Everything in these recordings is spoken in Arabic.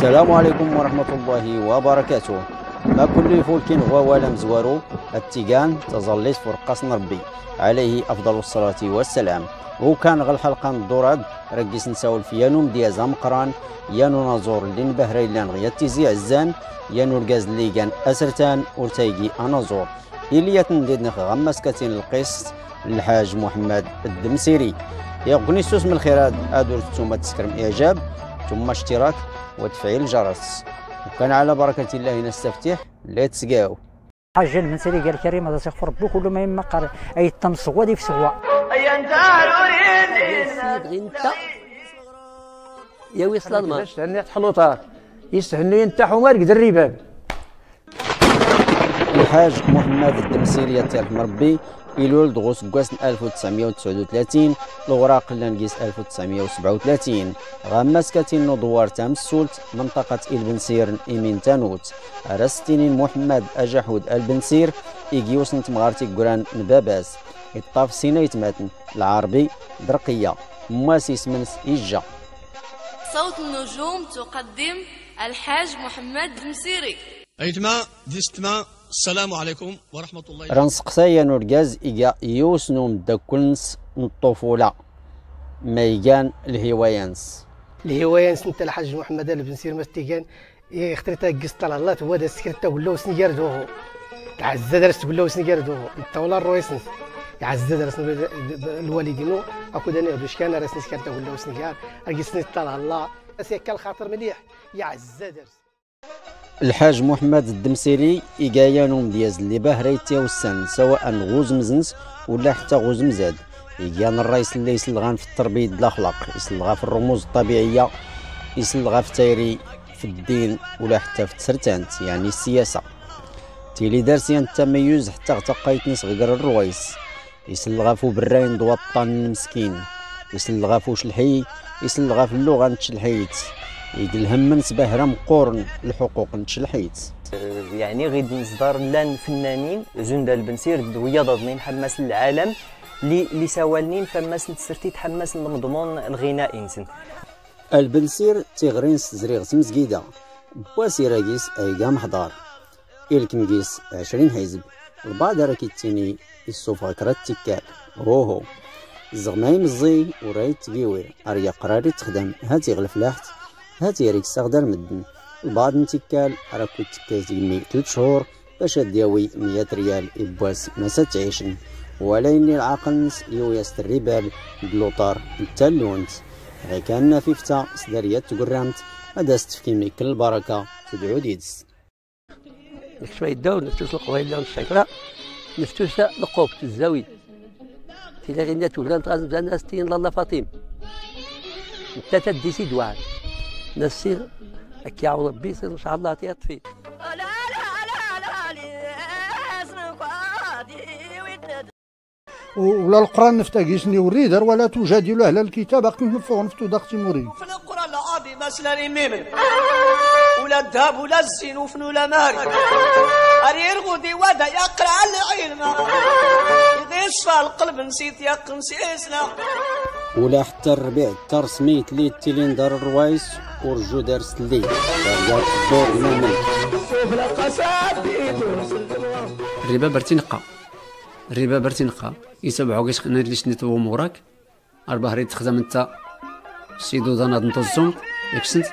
السلام عليكم ورحمة الله وبركاته. ما كل فولكين غوالا مزوارو التيغان تظليت فرقاس ربي عليه أفضل الصلاة والسلام. وكان غا الحلقة الدوراد رقيس نساول في يانو مديازا مقران يانو نازور لين بهري لان غياتيزي عزان يانو الغاز اللي كان أسرتان ورتايقي أنازور إليات نديد نخ غماس كاتين القيس الحاج محمد الدمسيري. يغني سوس من الخيرات أدور ثم تسكرم إعجاب ثم اشتراك وتفعيل الجرس. وكان على بركة الله نستفتح لا تسقاو. حاج المنسري قال كريم هذا سيغفر ربي كل ما يما قال أي تم صوادي في سوا. أي أنت انت يا ويصل الماء يستهني حلوطه يستهني انت حمار قدر الرباب. الحاج محمد الدمسيري تيرحم ربي يلولد غوس كواس 1939 الغراق لانكيس 1937 غماس كاتين دوار تام السلط منطقة البنسير إيمين تانوت رستينين محمد أجحود البنسير إيجيوس نتمغارتي قران نباباس الطاف سينايت ماتن العربي درقية مواسيس منس إيجا. صوت النجوم تقدم الحاج محمد الدمسيري. أيتما ديستما السلام عليكم ورحمة الله. رنسقسايا نورجاز إيجا يوسنو مدكلنس الطفولة ميجان الهوايانس انت الحاج محمد البنسير مستيقان اخترت قسط على الله هو دا سكرت ولا سنيار دوغو تعز درس ولا سنيار دوغو انت ولا الرويسنس يعز درس الوالدين اكو داني واش كان راس سكرت ولا سنيار قسني طلع الله اسيك الخاطر مليح يعز درس. الحاج محمد الدمسيري إيجايانوم دياز اللي باهريتي والسن سواء غوز مزنس ولا حتى غوز مزاد. إيجان الرئيس اللي يسلغان في التربية الأخلاق يسلغا في الرموز الطبيعية يسلغا في تايري في الدين ولا حتى في التسرتانت يعني السياسة. تيلي دارسيان التميز حتى اغتقيت نس غير الرويس يسلغا فو براين دوطان مسكين يسلغا فوش الحي يسلغا في اللغة نتشلحيت يقلهم من سباه مقورن الحقوق نتشلحيت. يعني غيد نصدر لان فنانين جند البنسير ويضضنين حماس العالم اللي سوالنين فماس نتسرتي تحماس المضمون الغنائي نسن. البنسير تيغرينس زريغ سمزقيدة بواسي راكيس أيقا محضار إلكم قيس 20 حزب البعض راكي تيني السوفا كرات تكال هوهو الزغمايم الزي ورايت تقيوي أريا قراري تخدم هاتي غلفلاحت هاتي ريك استخدر مدن البعض نتكال راكو تكال تقني 3 شهور باش دياوي 100 ريال إبواس مسا تعيشن وليني العاقل يوياست الرباب بلوطار التالونت غي كان في فتا سداريات تقرامت هذا ستفكيمي كل البركة تدعو ديدس. شوية دور نفتوس القويلة والشيكرا نفتوس لقوب الزاوي تيلا غينا تولان تغازم زان ناس تين لالا فاطم انت تديسي دوار نسير اكي عاود ربي يصير ان شاء الله تيطفي. ولا القران نفتاقيسني وريدر ولا تجادل اهل الكتاب اقم نفوه نفتو داختي موري في القران العظيم اسلاني ميمن ولا الذهب ولا الزين وفنو لا ماري ارير غودي ودا يقرا العلم اذا يصفى القلب نسيت يقن سيسنا ولا حتى الربيع ترسميت لي تيلين دار الروايس ورجو دارس لي رجعت الدور ممن الربا برتنقى الربا برتنقى يسبعو كيش خنا ليش نتو موراك اربع ريت تخدم انت سيدو دانا نتوزم يكسنت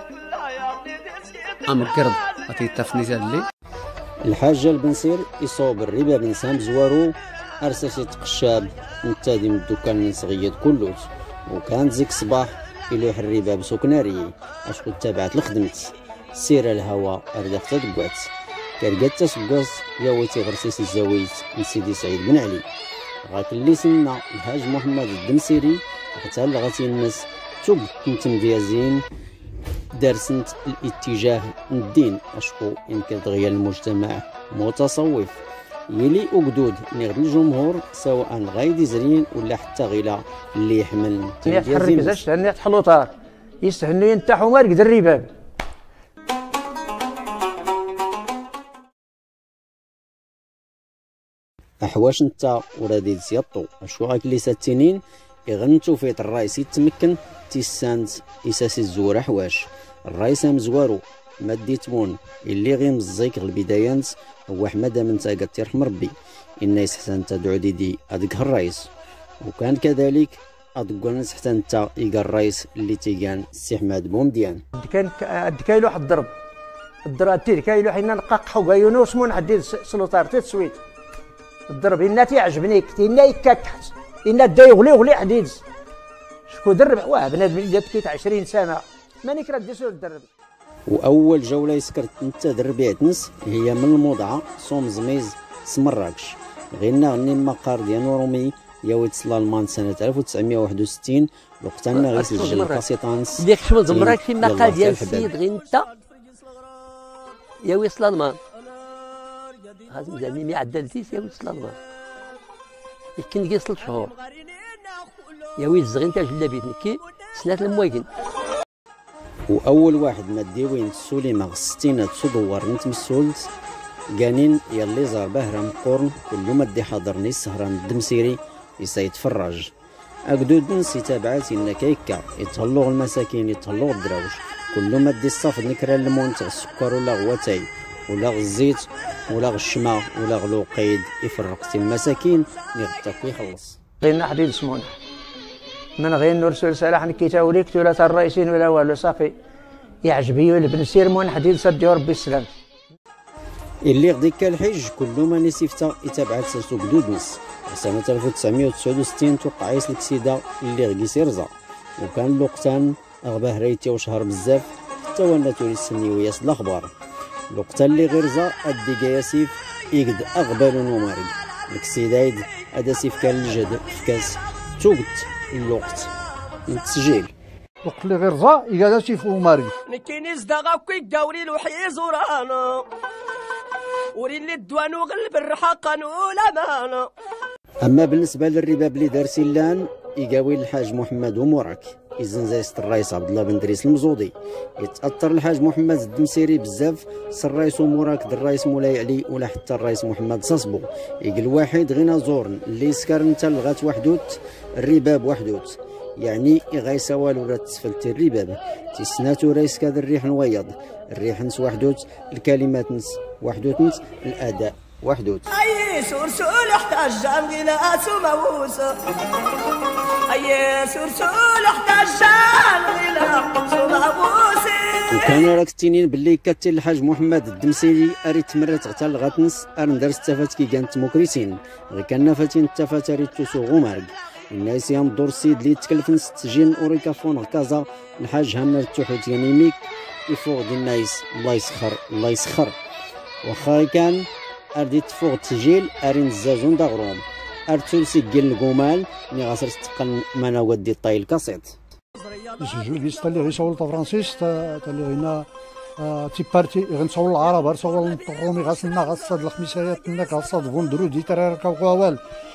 ام قرض عطي تفنيت اللي الحاجة البنسير يصوب الربا بنسام زوارو ارساسي تقشاب نتادي من الدكان من صغيد كلوت وكان زيك صباح يلوح الربا بسكناري اشكو تابعت لخدمت سير الهوا ارداف تدقوات كرقات تسقوس ياويتي غرسيس الزاويت من سيدي سعيد بن علي غاك اللي سنا الحاج محمد الدمسيري حتى لغاتي الناس توب نتم ديازين دارسنت الاتجاه الدين اشكو يمكن تغير المجتمع متصوف يلي أقدود نغد الجمهور سواء غايد زرين ولا حتى غيلا اللي يحمل يحرك زاش تهني حلوطه يستهني انت حمار قدر الرباب. أحواش نتا ورادي تسيطو أشو غاك اللي ساتينين يغنتو في الرئيس يتمكن تيساند إساسي الزور أحواش الرئيس مزوارو مادي تمون اللي غير مزيك البدايات هو حمد من تاقا تيرحم ربي الناس حتى تدعو ديدي هذاك الرئيس، وكان كذلك أدقوا الناس حتى انت إيقا الرئيس اللي تيقان السي حماد بومديان. كان كايلو واحد الضرب الدراتير كايلو حنا نقاقحو كايونو سمون عدي سلوطار تسويت الضرب إنا تيعجبني إنا يكاكحت إنا دا يغلي حديد شكون درب واه بنادم اللي تكيت 20 سنة ماني كرا ديسو الدرب. وأول جولة يسكرت انت دربيتنس هي من الموضعة صوم زميز سمراكش غينا غني مقار ديال رومي ياويت سلالمان سنة 1961 وقتها غير سجل القسيطانس اللي كشمل زمراك في مقال ديال السيد غير انت ياوي سلالمان هذا زعما ما عدلتيش ياوي سلالمان يمكن كي 3 شهور ياوي الزغي انت جلابيت نكي سنة المواكن. وأول واحد ما ديوين سوليما الستينات صدور نتمسولت قانين يلي زار بهرام قرن كل ما دي حضرني السهران الدمسيري يسا يتفرج أقدود نسي تابعات إن كيكا يتهلوغ المساكين يتهلوغ الدراوش كل ما دي الصف نكرا الليمون تاع السكر ولا غواتاي ولا الزيت ولا الشما ولا غلوقيد يفرق المساكين يغتاك ويخلص. غينا حديد سمونه من غير نرسل سلاح نكيتا وليك ثلاثة الرئيسين ولا والو صافي يعجبني البن سير مون حديد سد ربي السلام. اللي غديك الحج كل ما نسيفتا يتابع سوق دودنس سنة 1969 توقع يسلك سيدا اللي غي سيرزا وكان لوقتان اغباه ريتي وشهر بزاف حتى وانا تولي السني وياس الاخبار لوقتا اللي غيرزا اديكا ياسيف يقد اغبال ومارق الكسيدايد هذا سيف كان الجد في كاس توقت الوقت التسجيل وقت اللي غير زا يقال سيف ومارق نكينيز داغا كي داوري لوحي زورانا ورين لي الدوان وغلب الرحاقا ولا مانا. اما بالنسبه للرباب اللي دار سيلان يقاوي الحاج محمد وموراك إذن زايست الرئيس عبد الله بن دريس المزودي يتأثر الحاج محمد الدمسيري بزاف الرئيس وموراك الرئيس مولاي علي ولا حتى الرئيس محمد صاصبو يقول واحد غينا زورن اللي يسكر انت لغات وحدوت الرباب وحدوت يعني يغايسا والو ولا تسفلت الرباب تيسناتو رئيس كذا الريح نويض الريح نس وحدوت الكلمات نس وحدوت نس الأداء وحدوت. أي سرسول احتاج غلاس وموس أي سرسول احتاج غلاس وموس. وكان راك التنين باللي كاتل الحاج محمد الدمسيري اريد تمرت غتال غاتنس ارندر استفات كي كانت موكريسين غير كان فاتين تفات اريد تسوغ ومارك الناس يام دور السيد اللي تكلف نس تسجيل اوريكافون كازا الحاج هامر التوحيد يعني ميك يفوق دي الناس الله يسخر الله يسخر واخا كان اردي تفوق التسجيل ارين الزاجون داغروم ارتول سجل القمال مي غاسر تقن مانا ودي طايل كاسيت يسجل بيس اللي غيصور فرانسيس اللي غينا تي بارتي غنصور العرب غنصور الرومي غاسلنا غاصاد الخميسيات ناك غاصاد فوندرو دي تراركا وقوال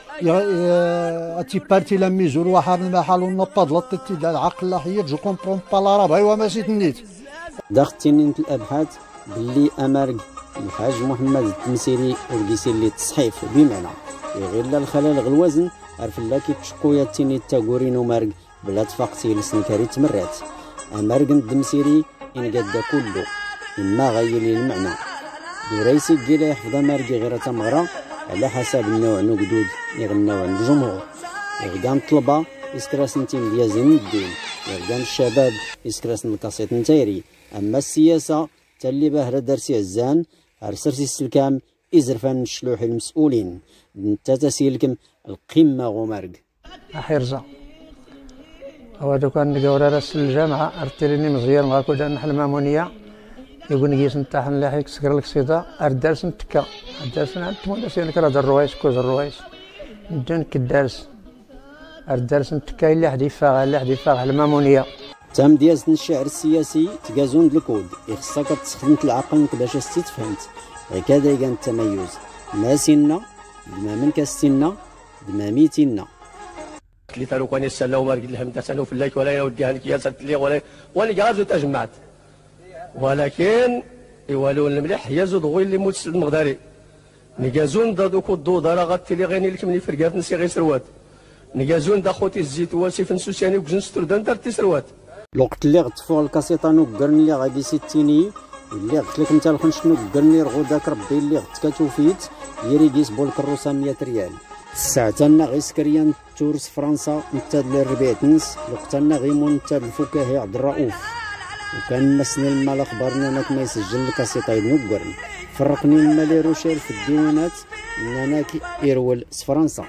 تي بارتي لا ميزور وحاب المحل ونبض لطتي دال العقل لا حيت جو كومبرون با العرب ايوا ماشي تنيت داختيني الابحاث باللي امرق الحاج محمد التمسيري ورقيسي اللي تصحيف بمعنى غير الخلل غلوزن عرف لا كي تشقويا تيني تاغورينو مارق بلا تفاقتي لسنكاري تمرات امرق الدمسيري ان قد كله اما غيلي المعنى دريسي كيلا يحفظ مارقي غير تمغرا على حسب النوع نقدود يغناو عند الجمهور يغدان طلبه يسكراسنتين ديال زين الدين يغدان الشباب يسكراسن الكاسيت نتايري اما السياسه تاللي باهرة درسي عزان ارسرسي السلكام ازرفان الشلوح المسؤولين نتا تسيلكم القمه غومارق حيرزا هو كان نقول راس الجامعه ارتليني مزيان مغاكو دا نحل مامونيه يقول نقيس نتاح نلاحيك سكر لك سيدا اردرس نتكا الدرس عند تمونس يعني كرا الرويس كوز الرويس ندون كالدرس الدرس نتكا اللي حد يفاغ اللي حد يفاغ المامونيه تام ديازن الشعر السياسي تقازون الكود يخصك تستخدم العقل باش تفهمت هكذا كان التميز ما سنة بما من كالسنة بما ميتنا اللي تارو كان يسالو مارك الهم تسالو في الليل ولا يوديها لك يا سات لي ولا غازو تجمعت ولكن يوالون الملح يزود غوي اللي موت المغداري نيكازون دا دوكو الدودا راه غاتلي غيني لك مني فرقات نسي غير سروات نيكازون دا خوتي الزيت واسيف نسوسياني وكزن ستردان دارتي سروات الوقت اللي غطفوه الكاسيطه نوكرن اللي غادي ستيني اللي قلت لك انت الخنش نوكرني رغوداك ربي اللي غتكاتوفيت يريكيس بول كروسه 100 ريال. الساعه تانا غي سكريان تورس فرنسا نتا الربيع تنس الوقت تانا غيمون نتا الفكاهي عبد الرؤوف وكان مسني المال اخبارنا انك ما يسجل الكاسيطه نوكرن فرقني المالي روشيل في الديوانات اننا يرول فرنسا.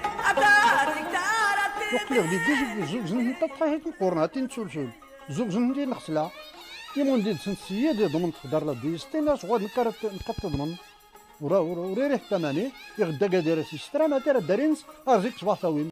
وقت اللي غادي دير زوج نتا طايحت القرناتين تسلسل زوج ندير الغسله يمون دير سنسيه دي ضمن تقدر لا ديستينا شغل نكرت تضمن ورا ريح ثماني يغدا قادر سيسترا ما دار دارينس ارزيك صباح ثاوين.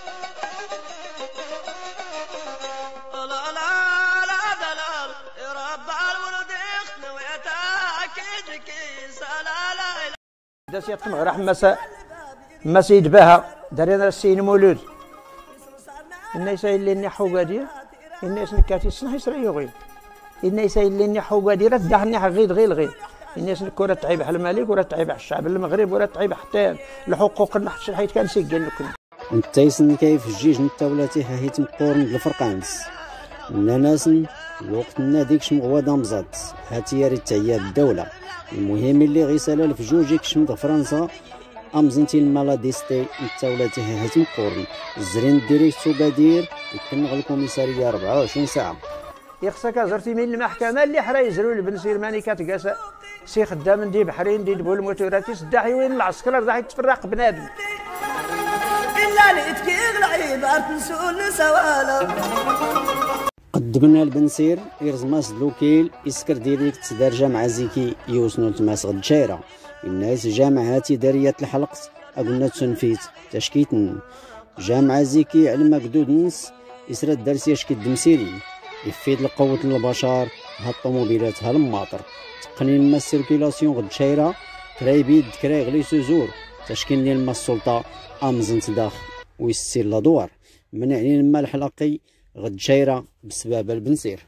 داس يطم غير ما سيد بها دارينا السين مولود الناس اللي نحو قادير الناس نكاتي السنح يسرعيو غير الناس اللي نحو قادير تدحني غير الناس الكره تعيب على الملك ولا تعيب على الشعب المغرب ولا تعيب حتى الحقوق نحت حيت كان سجل لكم انت يسن كيف الجيج نتا ولاتي حيت مقورن بالفرقانس الناس الوقت ناديك شمغوا دامزات هاتي ريت هي الدوله المهم اللي غيسالا في جوجيك شمد فرنسا امزنتي المالا ديستي نتا ولاتي حيت مقورن الزرين ديريكتو قادير يكنغ الكوميساريه 24 ساعه. يخصك زرتي من المحكمه اللي حرا يزروا لبن سيرماني كاتقاس سي خدام ندي بحرين ندي بول موتوراتي سداحي وين العسكر راح يتفرق بنادم الا لقيت العيبات نسول سوالا. قدمنا البنسير يرزماس لوكيل يسكر ديريكت تدار جامعه زيكي يوسنو تماس غد شايره الناس جامعات داريه الحلق قلنا تنفيت تشكيتن جامعه زيكي علم قدود نص يسرد درس يشكي الدمسيري يفيد لقوة البشر هالطوموبيلات هالماطر تقنين ما السيركيلاسيون غد شايرة كراي بيد كراي غلي سوزور تشكين لي الما السلطة أمزن تداخ ويسير لدوار منعني الما الحلقي غد شايرة بسبب البنسير.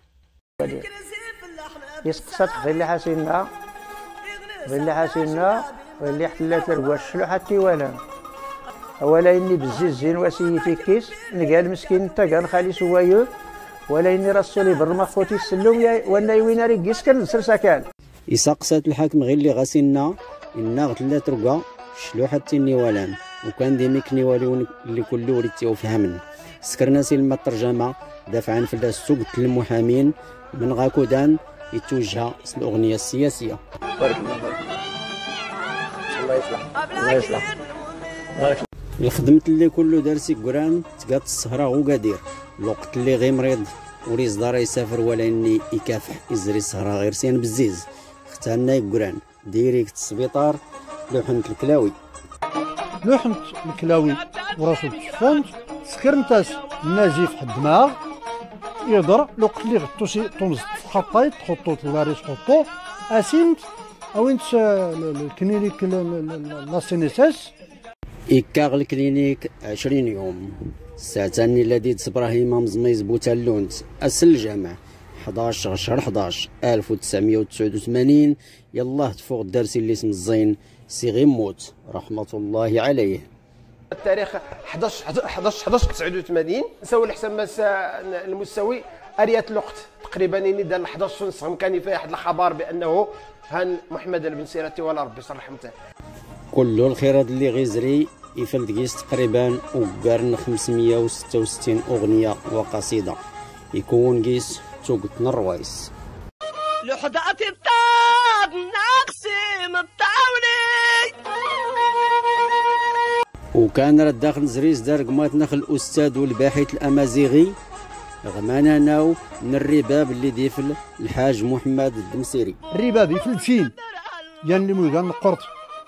يسقسط غير اللي حاسينا غير اللي حتلات الرواش شلو حتى ولا اولا اني بزيز زين واسيي في كيس نلقى المسكين نتا قال خالي سوايو ولا اني رسولي برما خوتي السلوم وانا يوين ريك يسكن نسرسا كان يسقسات الحاكم غير اللي غاسينا إنا غتلات رقا شلو حتى النيوالان وكان ديميك نيواليون اللي كله وريتي وفهمن سكرنا سي الما الترجمه دافعا في السوق المحامين من غاكودان يتوجه الاغنيه السياسيه. بارك الله الله يصلح الخدمة اللي كله دارسي قران تقات السهرة وقادير الوقت اللي غير مريض وريز دار يسافر ولا اني يكافح يزري السهرة غير سين بزيز اختارنا يقران ديريكت السبيطار لوحنة الكلاوي وراسو التفونت سكرنتاس النازف حد الدماغ يقدر الوقت اللي غتوسي طومز تخطيت تحطو تلاريس تحطو اسينت او انت الكلينيك لا سينيساس إكاغ الكلينيك 20 يوم ساتاني الذي إبراهيم مزميز بوتالونت أسل الجامع 11 شهر 11 1989 يلاه تفوق الدرسي اللي اسم الزين سي غيموت رحمة الله عليه. التاريخ 11 89 نسوي الحساب المستوي اريات الوقت تقريبا اني دار 11 ونص كان فيها واحد الخبر بانه هان محمد البنسيرتي ولا ربي يصلح رحمته كل الخيرات اللي غيزري يفلدقيس تقريبا وقارن 566 اغنيه وقصيده يكون قيس توقتنا الروايس لحظات الطاب نقسم الطاولي وكان راه داخل زريز دار قمات نخل الاستاذ والباحث الامازيغي غمانا ناو من الرباب اللي ديفل الحاج محمد الدمسيري الرباب يفل فين يعني اللي مويقان نقرط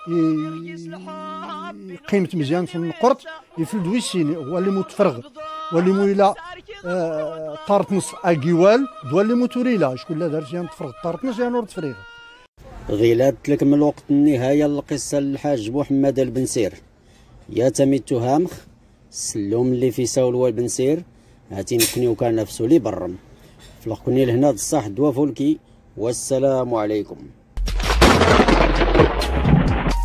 قيمة مزيان في النقرط يفل دويسيني هو اللي متفرغ واللي مويلا طارت نص اكيوال دوا اللي موتوريلا شكون لا دار سيان تفرغ طارت نص يعني ورد تفريغ غيلات لك من الوقت النهاية القصة الحاج محمد البنسير يا تميت تهامخ سلوم اللي في ساول والبنسير هاتي نكنيو كان نفسو لي برم فلقني لهنا الصح دوا فولكي والسلام عليكم.